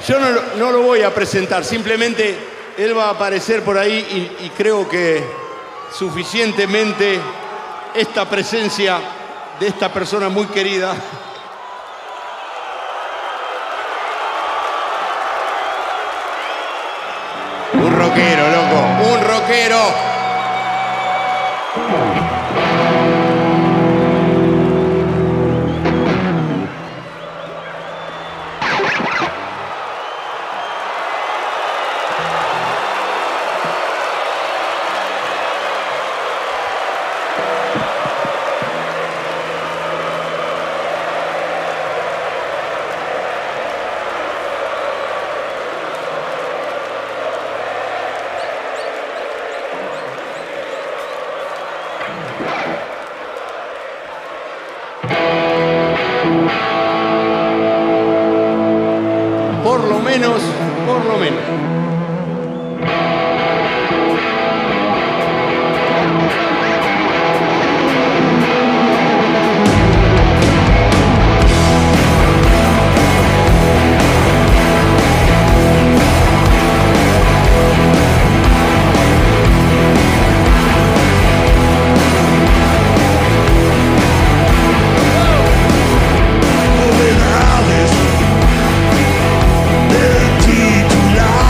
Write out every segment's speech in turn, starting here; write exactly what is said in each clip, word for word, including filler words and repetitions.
Yo no, lo- no lo voy a presentar, simplemente él va a aparecer por ahí y, y creo que suficientemente esta presencia de esta persona muy querida. Un rockero, loco, un rockero. Por lo menos, por lo menos. Moving houses, empty to life.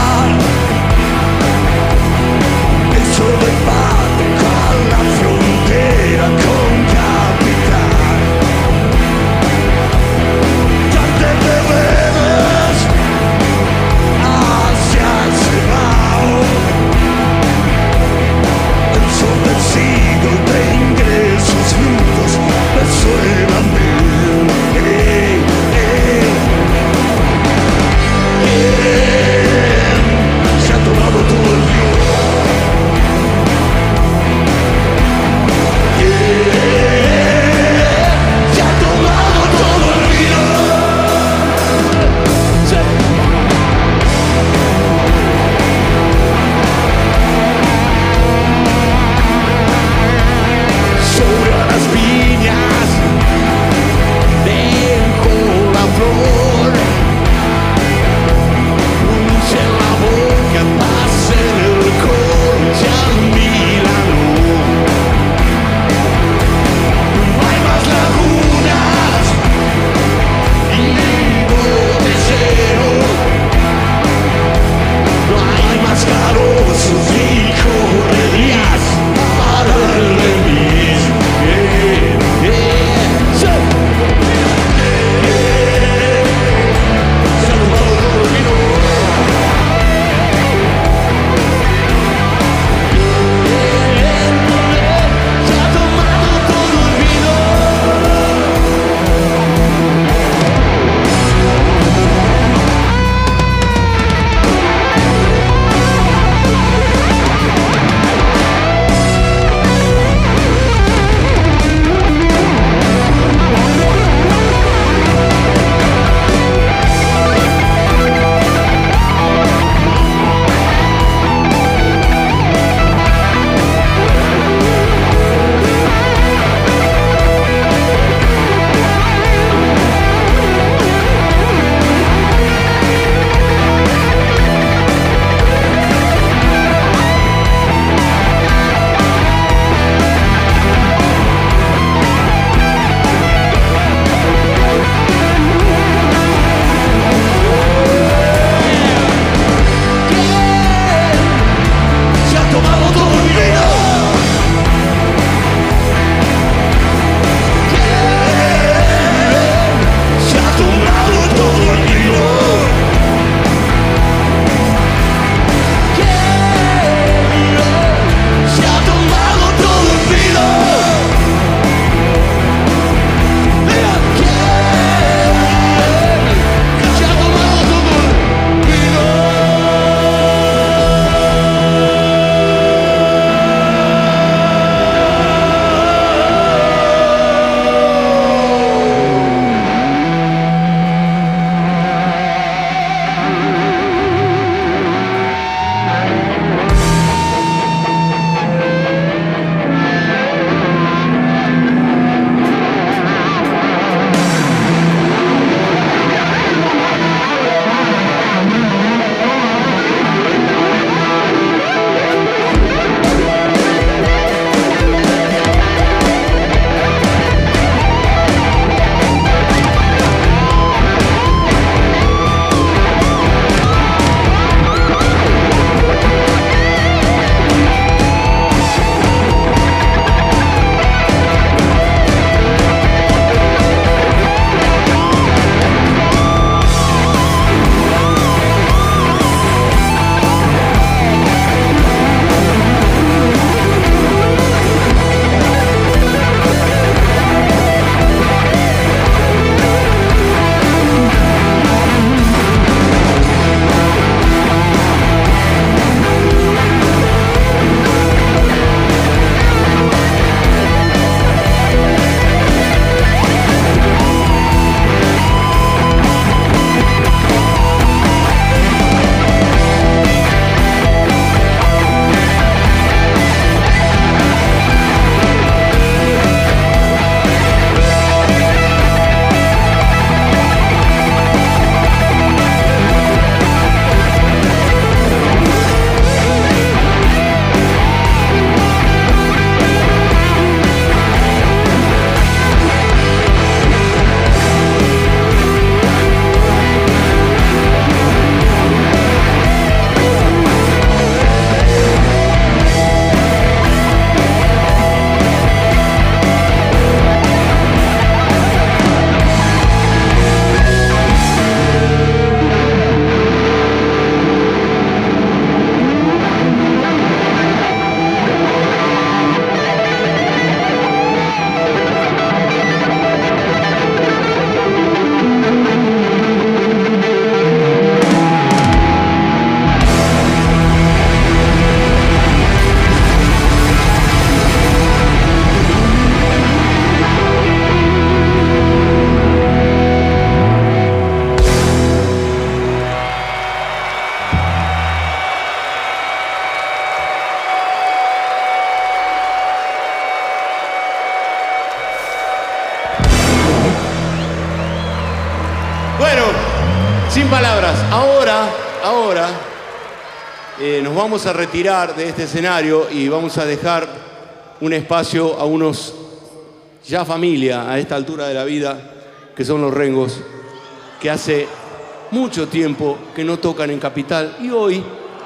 Sin palabras. Ahora, ahora, eh, nos vamos a retirar de este escenario y vamos a dejar un espacio a unos ya familia a esta altura de la vida, que son los Rengos, que hace mucho tiempo que no tocan en Capital y hoy...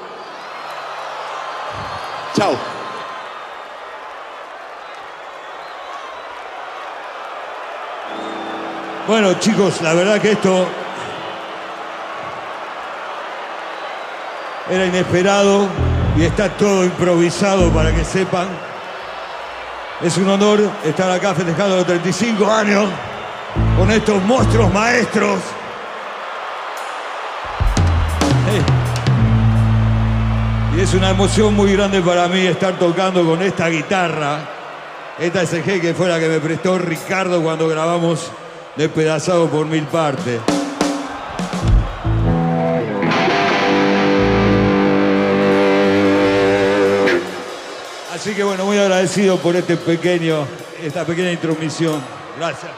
Chao. Bueno, chicos, la verdad que esto era inesperado y está todo improvisado para que sepan. Es un honor estar acá festejando los treinta y cinco años con estos monstruos maestros. Eh. Y es una emoción muy grande para mí estar tocando con esta guitarra. Esta S G que fue la que me prestó Ricardo cuando grabamos Despedazado por Mil Partes. Así que bueno, muy agradecido por este pequeño, esta pequeña intromisión. Gracias.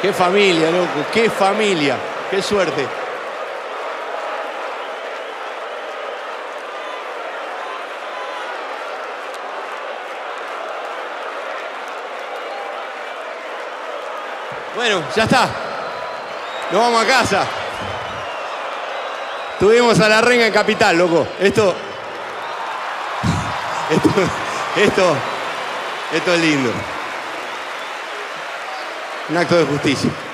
Qué familia, loco, qué familia, qué suerte. Bueno, ya está. Nos vamos a casa. Tuvimos a la reina en Capital, loco. Esto... Esto... Esto... Esto es lindo. Un acto de justicia.